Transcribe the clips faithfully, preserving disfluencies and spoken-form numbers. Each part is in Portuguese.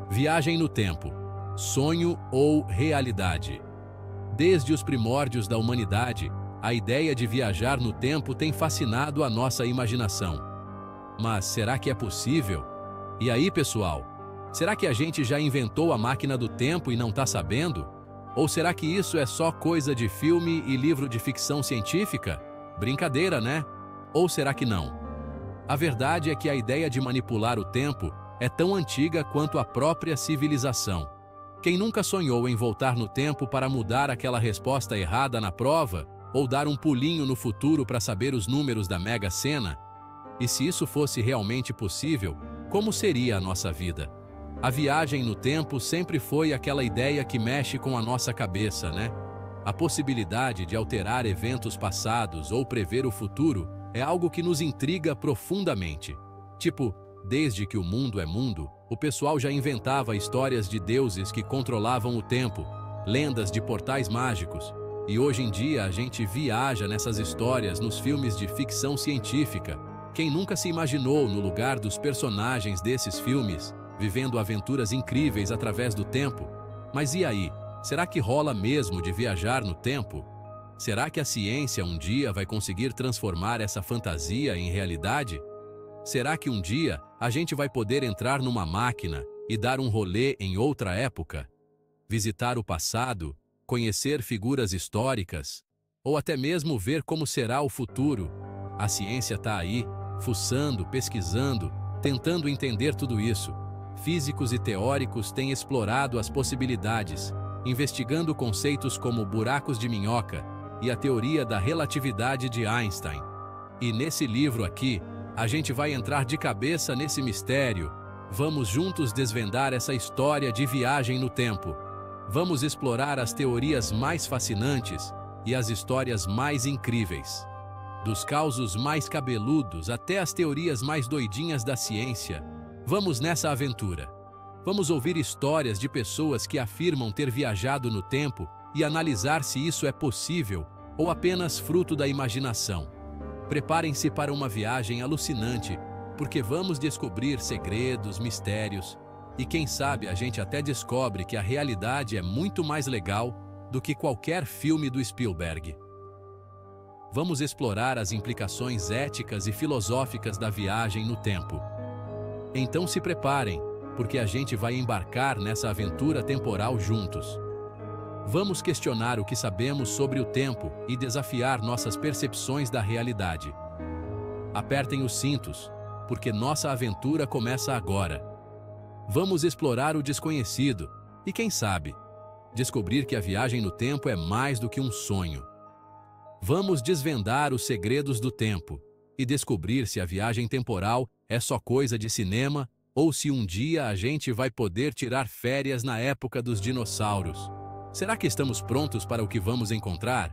Viagem no tempo, sonho ou realidade? Desde os primórdios da humanidade, a ideia de viajar no tempo tem fascinado a nossa imaginação. Mas será que é possível? E aí, pessoal? Será que a gente já inventou a máquina do tempo e não está sabendo? Ou será que isso é só coisa de filme e livro de ficção científica? Brincadeira, né? Ou será que não? A verdade é que a ideia de manipular o tempo é tão antiga quanto a própria civilização. Quem nunca sonhou em voltar no tempo para mudar aquela resposta errada na prova, ou dar um pulinho no futuro para saber os números da Mega Sena? E se isso fosse realmente possível, como seria a nossa vida? A viagem no tempo sempre foi aquela ideia que mexe com a nossa cabeça, né? A possibilidade de alterar eventos passados ou prever o futuro é algo que nos intriga profundamente. Tipo, desde que o mundo é mundo, o pessoal já inventava histórias de deuses que controlavam o tempo, lendas de portais mágicos, e hoje em dia a gente viaja nessas histórias nos filmes de ficção científica. Quem nunca se imaginou no lugar dos personagens desses filmes, vivendo aventuras incríveis através do tempo? Mas e aí? Será que rola mesmo de viajar no tempo? Será que a ciência um dia vai conseguir transformar essa fantasia em realidade? Será que um dia a gente vai poder entrar numa máquina e dar um rolê em outra época? Visitar o passado, conhecer figuras históricas, ou até mesmo ver como será o futuro? A ciência está aí, fuçando, pesquisando, tentando entender tudo isso. Físicos e teóricos têm explorado as possibilidades, investigando conceitos como buracos de minhoca e a teoria da relatividade de Einstein. E nesse livro aqui, a gente vai entrar de cabeça nesse mistério. Vamos juntos desvendar essa história de viagem no tempo. Vamos explorar as teorias mais fascinantes e as histórias mais incríveis. Dos causos mais cabeludos até as teorias mais doidinhas da ciência. Vamos nessa aventura. Vamos ouvir histórias de pessoas que afirmam ter viajado no tempo e analisar se isso é possível ou apenas fruto da imaginação. Preparem-se para uma viagem alucinante, porque vamos descobrir segredos, mistérios, e quem sabe a gente até descobre que a realidade é muito mais legal do que qualquer filme do Spielberg. Vamos explorar as implicações éticas e filosóficas da viagem no tempo. Então se preparem, porque a gente vai embarcar nessa aventura temporal juntos. Vamos questionar o que sabemos sobre o tempo e desafiar nossas percepções da realidade. Apertem os cintos, porque nossa aventura começa agora. Vamos explorar o desconhecido e, quem sabe, descobrir que a viagem no tempo é mais do que um sonho. Vamos desvendar os segredos do tempo e descobrir se a viagem temporal é só coisa de cinema ou se um dia a gente vai poder tirar férias na época dos dinossauros. Será que estamos prontos para o que vamos encontrar?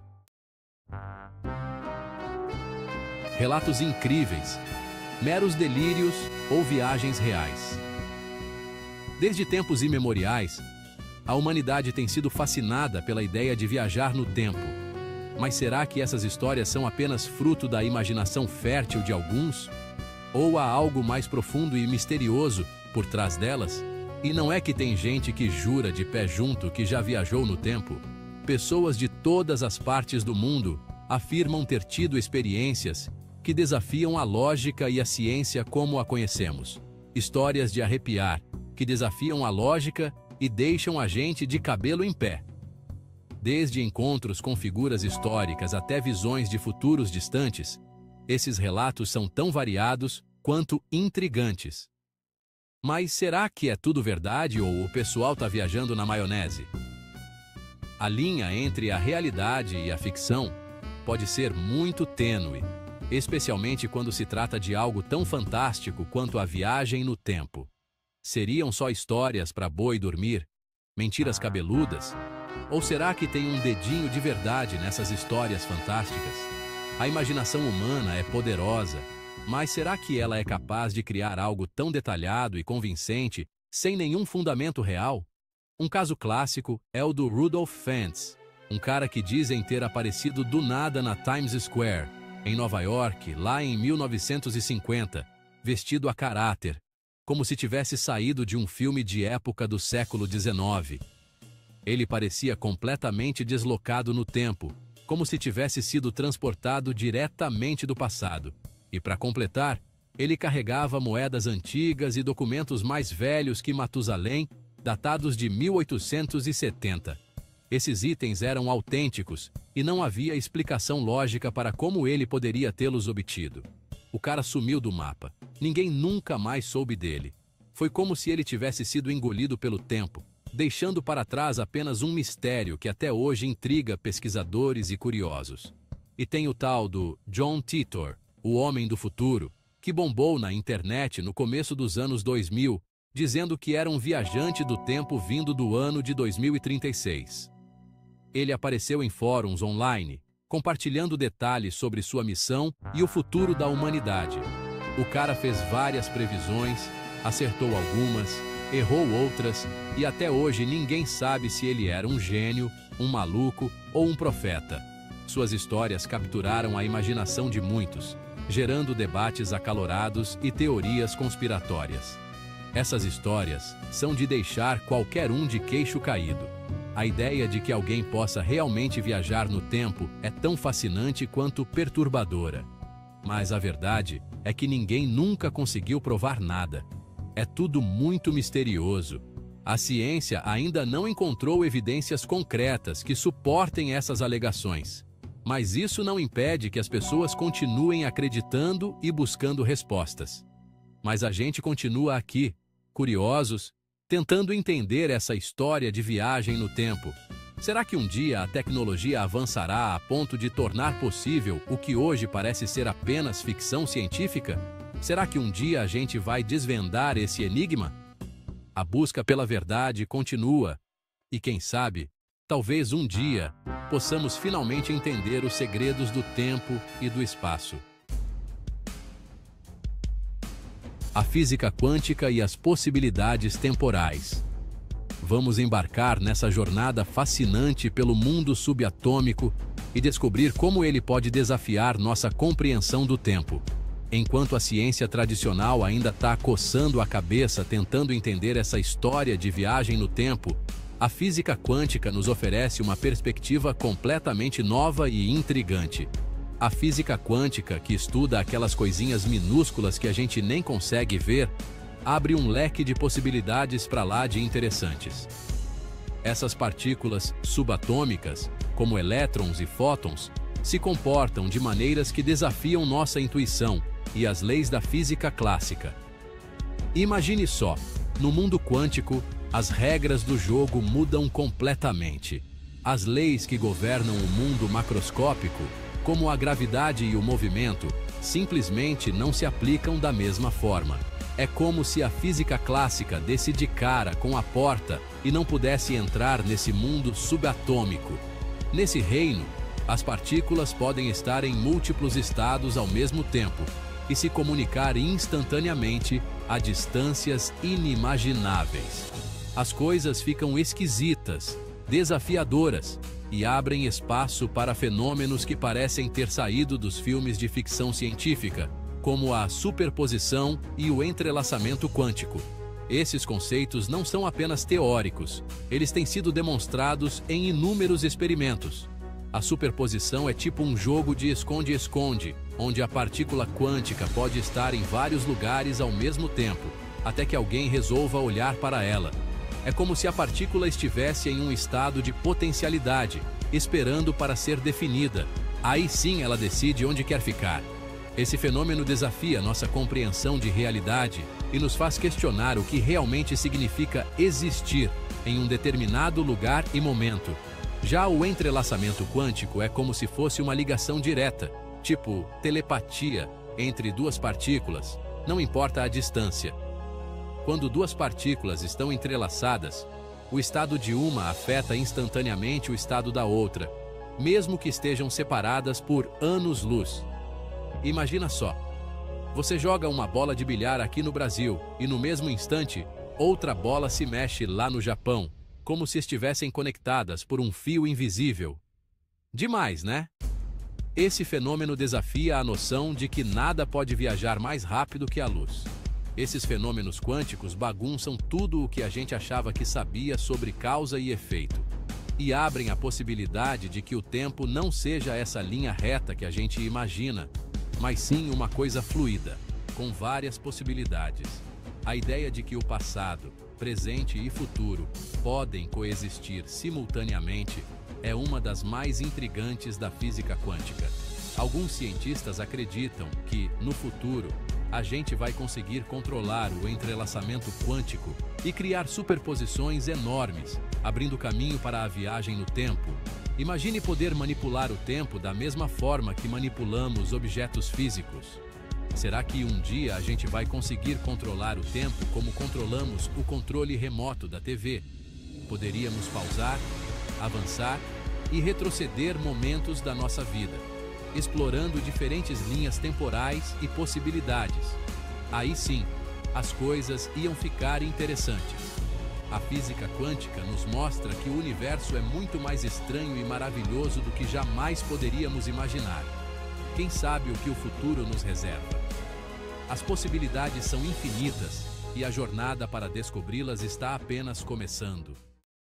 Relatos incríveis, meros delírios ou viagens reais. Desde tempos imemoriais, a humanidade tem sido fascinada pela ideia de viajar no tempo. Mas será que essas histórias são apenas fruto da imaginação fértil de alguns? Ou há algo mais profundo e misterioso por trás delas? E não é que tem gente que jura de pé junto que já viajou no tempo? Pessoas de todas as partes do mundo afirmam ter tido experiências que desafiam a lógica e a ciência como a conhecemos. Histórias de arrepiar, que desafiam a lógica e deixam a gente de cabelo em pé. Desde encontros com figuras históricas até visões de futuros distantes, esses relatos são tão variados quanto intrigantes. Mas será que é tudo verdade ou o pessoal está viajando na maionese? A linha entre a realidade e a ficção pode ser muito tênue, especialmente quando se trata de algo tão fantástico quanto a viagem no tempo. Seriam só histórias para boi dormir? Mentiras cabeludas? Ou será que tem um dedinho de verdade nessas histórias fantásticas? A imaginação humana é poderosa, mas será que ela é capaz de criar algo tão detalhado e convincente, sem nenhum fundamento real? Um caso clássico é o do Rudolph Fentz, um cara que dizem ter aparecido do nada na Times Square, em Nova York, lá em mil novecentos e cinquenta, vestido a caráter, como se tivesse saído de um filme de época do século dezenove. Ele parecia completamente deslocado no tempo, como se tivesse sido transportado diretamente do passado. E para completar, ele carregava moedas antigas e documentos mais velhos que Matusalém, datados de mil oitocentos e setenta. Esses itens eram autênticos e não havia explicação lógica para como ele poderia tê-los obtido. O cara sumiu do mapa. Ninguém nunca mais soube dele. Foi como se ele tivesse sido engolido pelo tempo, deixando para trás apenas um mistério que até hoje intriga pesquisadores e curiosos. E tem o tal do John Titor, o homem do futuro, que bombou na internet no começo dos anos dois mil, dizendo que era um viajante do tempo vindo do ano de dois mil e trinta e seis. Ele apareceu em fóruns online, compartilhando detalhes sobre sua missão e o futuro da humanidade. O cara fez várias previsões, acertou algumas, errou outras, e até hoje ninguém sabe se ele era um gênio, um maluco ou um profeta. Suas histórias capturaram a imaginação de muitos, gerando debates acalorados e teorias conspiratórias. Essas histórias são de deixar qualquer um de queixo caído. A ideia de que alguém possa realmente viajar no tempo é tão fascinante quanto perturbadora. Mas a verdade é que ninguém nunca conseguiu provar nada. É tudo muito misterioso. A ciência ainda não encontrou evidências concretas que suportem essas alegações. Mas isso não impede que as pessoas continuem acreditando e buscando respostas. Mas a gente continua aqui, curiosos, tentando entender essa história de viagem no tempo. Será que um dia a tecnologia avançará a ponto de tornar possível o que hoje parece ser apenas ficção científica? Será que um dia a gente vai desvendar esse enigma? A busca pela verdade continua. E quem sabe, talvez um dia, possamos finalmente entender os segredos do tempo e do espaço. A física quântica e as possibilidades temporais. Vamos embarcar nessa jornada fascinante pelo mundo subatômico e descobrir como ele pode desafiar nossa compreensão do tempo. Enquanto a ciência tradicional ainda está coçando a cabeça tentando entender essa história de viagem no tempo, a física quântica nos oferece uma perspectiva completamente nova e intrigante. A física quântica, que estuda aquelas coisinhas minúsculas que a gente nem consegue ver, abre um leque de possibilidades para lá de interessantes. Essas partículas subatômicas, como elétrons e fótons, se comportam de maneiras que desafiam nossa intuição e as leis da física clássica. Imagine só, no mundo quântico, as regras do jogo mudam completamente. As leis que governam o mundo macroscópico, como a gravidade e o movimento, simplesmente não se aplicam da mesma forma. É como se a física clássica desse de cara com a porta e não pudesse entrar nesse mundo subatômico. Nesse reino, as partículas podem estar em múltiplos estados ao mesmo tempo e se comunicar instantaneamente a distâncias inimagináveis. As coisas ficam esquisitas, desafiadoras e abrem espaço para fenômenos que parecem ter saído dos filmes de ficção científica, como a superposição e o entrelaçamento quântico. Esses conceitos não são apenas teóricos, eles têm sido demonstrados em inúmeros experimentos. A superposição é tipo um jogo de esconde-esconde, onde a partícula quântica pode estar em vários lugares ao mesmo tempo, até que alguém resolva olhar para ela. É como se a partícula estivesse em um estado de potencialidade, esperando para ser definida. Aí sim ela decide onde quer ficar. Esse fenômeno desafia nossa compreensão de realidade e nos faz questionar o que realmente significa existir em um determinado lugar e momento. Já o entrelaçamento quântico é como se fosse uma ligação direta, tipo telepatia, entre duas partículas, não importa a distância. Quando duas partículas estão entrelaçadas, o estado de uma afeta instantaneamente o estado da outra, mesmo que estejam separadas por anos-luz. Imagina só, você joga uma bola de bilhar aqui no Brasil e no mesmo instante, outra bola se mexe lá no Japão, como se estivessem conectadas por um fio invisível. Demais, né? Esse fenômeno desafia a noção de que nada pode viajar mais rápido que a luz. Esses fenômenos quânticos bagunçam tudo o que a gente achava que sabia sobre causa e efeito, e abrem a possibilidade de que o tempo não seja essa linha reta que a gente imagina, mas sim uma coisa fluida, com várias possibilidades. A ideia de que o passado, presente e futuro podem coexistir simultaneamente é uma das mais intrigantes da física quântica. Alguns cientistas acreditam que, no futuro, a gente vai conseguir controlar o entrelaçamento quântico e criar superposições enormes, abrindo caminho para a viagem no tempo. Imagine poder manipular o tempo da mesma forma que manipulamos objetos físicos. Será que um dia a gente vai conseguir controlar o tempo como controlamos o controle remoto da T V? Poderíamos pausar, avançar e retroceder momentos da nossa vida, explorando diferentes linhas temporais e possibilidades. Aí sim, as coisas iam ficar interessantes. A física quântica nos mostra que o universo é muito mais estranho e maravilhoso do que jamais poderíamos imaginar. Quem sabe o que o futuro nos reserva? As possibilidades são infinitas e a jornada para descobri-las está apenas começando.